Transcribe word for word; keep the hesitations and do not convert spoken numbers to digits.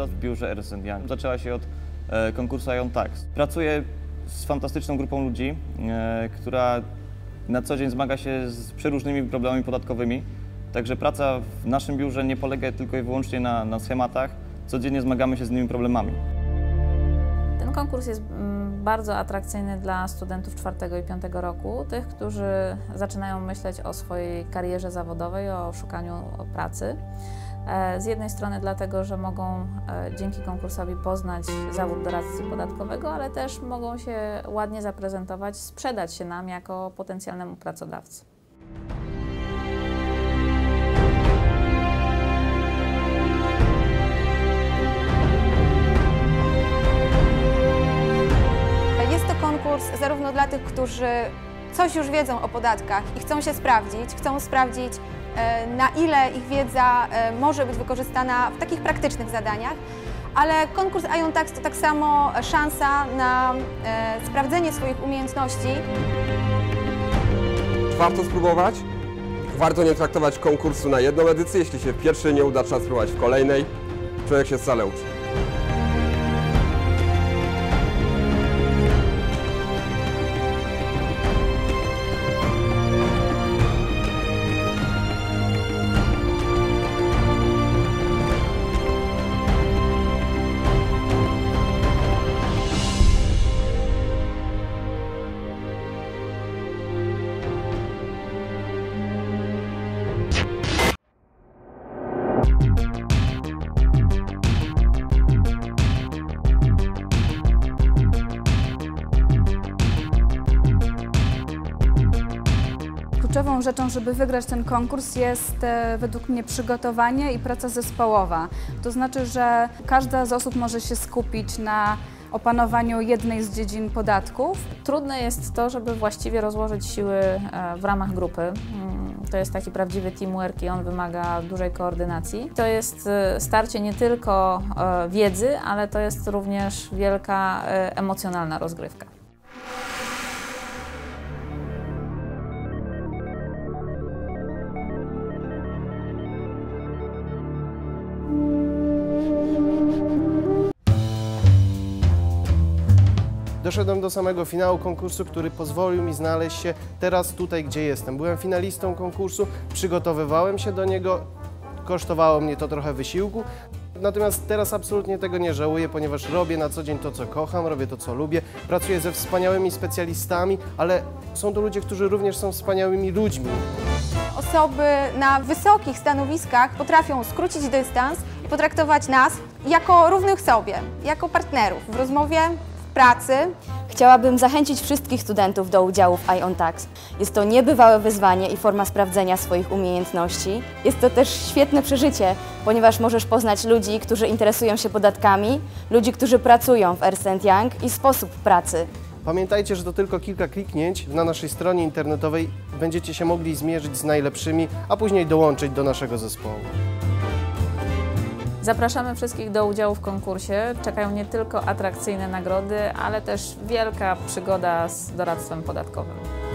kandydat w biurze Ernst and Young. Zaczęła się od e, konkursu Ion Tax. Pracuję z fantastyczną grupą ludzi, e, która na co dzień zmaga się z przeróżnymi problemami podatkowymi. Także praca w naszym biurze nie polega tylko i wyłącznie na, na schematach. Codziennie zmagamy się z innymi problemami. Ten konkurs jest bardzo atrakcyjny dla studentów czwartego i piątego roku, tych, którzy zaczynają myśleć o swojej karierze zawodowej, o szukaniu pracy. Z jednej strony dlatego, że mogą dzięki konkursowi poznać zawód doradcy podatkowego, ale też mogą się ładnie zaprezentować, sprzedać się nam jako potencjalnemu pracodawcy. Jest to konkurs zarówno dla tych, którzy coś już wiedzą o podatkach i chcą się sprawdzić, chcą sprawdzić, na ile ich wiedza może być wykorzystana w takich praktycznych zadaniach, ale konkurs Ion Tax to tak samo szansa na sprawdzenie swoich umiejętności. Warto spróbować. Warto nie traktować konkursu na jedną edycję. Jeśli się w pierwszej nie uda, trzeba spróbować w kolejnej. Człowiek się wcale uczy. Kluczową rzeczą, żeby wygrać ten konkurs, jest e, według mnie przygotowanie i praca zespołowa. To znaczy, że każda z osób może się skupić na opanowaniu jednej z dziedzin podatków. Trudne jest to, żeby właściwie rozłożyć siły w ramach grupy. To jest taki prawdziwy teamwork i on wymaga dużej koordynacji. To jest starcie nie tylko wiedzy, ale to jest również wielka emocjonalna rozgrywka. Doszedłem do samego finału konkursu, który pozwolił mi znaleźć się teraz tutaj, gdzie jestem. Byłem finalistą konkursu, przygotowywałem się do niego, kosztowało mnie to trochę wysiłku. Natomiast teraz absolutnie tego nie żałuję, ponieważ robię na co dzień to, co kocham, robię to, co lubię. Pracuję ze wspaniałymi specjalistami, ale są to ludzie, którzy również są wspaniałymi ludźmi. Osoby na wysokich stanowiskach potrafią skrócić dystans i potraktować nas jako równych sobie, jako partnerów w rozmowie, pracy. Chciałabym zachęcić wszystkich studentów do udziału w Ion Tax. Jest to niebywałe wyzwanie i forma sprawdzenia swoich umiejętności. Jest to też świetne przeżycie, ponieważ możesz poznać ludzi, którzy interesują się podatkami, ludzi, którzy pracują w Ernst and Young i sposób pracy. Pamiętajcie, że to tylko kilka kliknięć na naszej stronie internetowej będziecie się mogli zmierzyć z najlepszymi, a później dołączyć do naszego zespołu. Zapraszamy wszystkich do udziału w konkursie. Czekają nie tylko atrakcyjne nagrody, ale też wielka przygoda z doradztwem podatkowym.